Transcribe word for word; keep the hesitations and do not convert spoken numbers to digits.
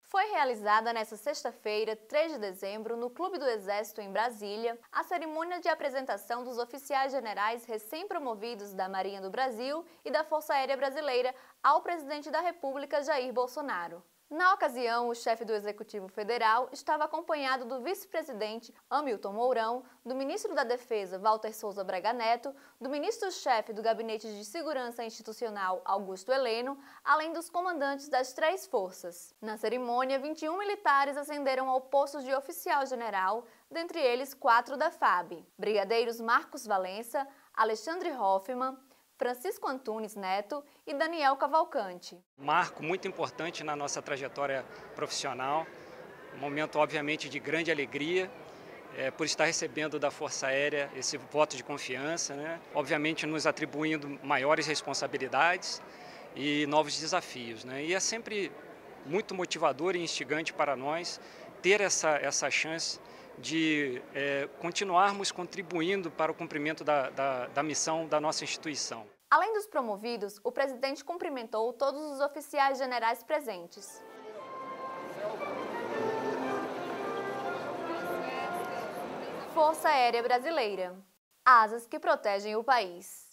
Foi realizada nesta sexta-feira, três de dezembro, no Clube do Exército, em Brasília, a cerimônia de apresentação dos oficiais generais recém-promovidos da Marinha do Brasil e da Força Aérea Brasileira ao presidente da República, Jair Bolsonaro. Na ocasião, o chefe do Executivo Federal estava acompanhado do vice-presidente Hamilton Mourão, do ministro da Defesa Walter Souza Braga Neto, do ministro-chefe do Gabinete de Segurança Institucional Augusto Heleno, além dos comandantes das três forças. Na cerimônia, vinte e um militares ascenderam ao posto de oficial-general, dentre eles quatro da F A B: brigadeiros Marcos Valença, Alexandre Hoffmann, Francisco Antunes Neto e Daniel Cavalcante. Um marco muito importante na nossa trajetória profissional, um momento obviamente de grande alegria é, por estar recebendo da Força Aérea esse voto de confiança, né? Obviamente nos atribuindo maiores responsabilidades e novos desafios, né? E é sempre muito motivador e instigante para nós ter essa, essa chance de é, continuarmos contribuindo para o cumprimento da, da, da missão da nossa instituição. Além dos promovidos, o presidente cumprimentou todos os oficiais generais presentes. Força Aérea Brasileira. Asas que protegem o país.